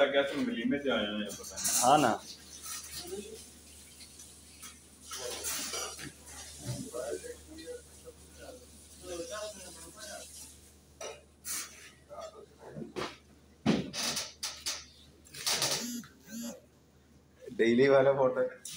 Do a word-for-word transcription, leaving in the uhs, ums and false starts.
कैसे मिली में आया है पता नहीं। हाँ ना डेली वाला फोटो